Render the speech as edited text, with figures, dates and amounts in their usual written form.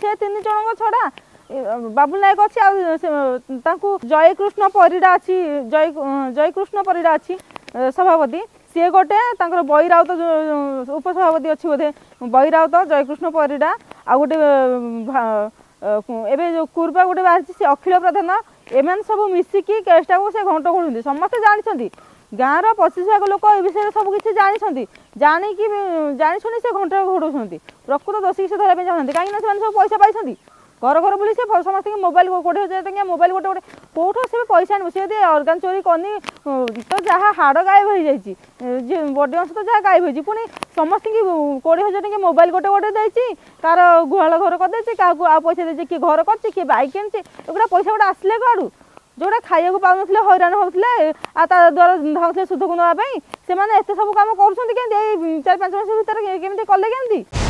से 3 जन छड़ा बाबुल नायक अच्छी जयकृष्ण परिड़ा अच्छी जयकृष्ण परिड़ा अच्छी सभापति सी गोटे बई राउत उपसभापति अच्छी बोधे बई राउत जयकृष्ण परिड़ा आ गोटे एवं जो कुर्बा गोटे बाहरी सी अखिल प्रधान एम सब मिसिकी केसटा को से घंट घोड़ती समस्ते जानते गाँव 25 भाग लोक ए विषय सब किसी जानते जाणी जानी से घंटा घोड़ाऊँ प्रकृत दोषी से धरने चाहते कहीं सब पैसा पाई घर घर बुली से समस्त मोबाइल 20,000 मोबाइल गोटे गोटे कौट से पैसा आने सी अर्गान चोरी करनी तो जहाँ हाड़ गायब हो जाए बॉडी अंश तो जहाँ गायब हो पुणी समस्त 20,000 मोबाइल गोटे गोटे देती कार गुहाल घर करदे क्या पैसा दे किए घर कर किए बैक आनी एगुड़ा पैसा गोटे आसले कड़ू जोड़ा खाइबा पाऊन हैरान होते द्वारा धाउले सुध को नापी से सब कम कर 4-5 मास भितर केमी कले केमी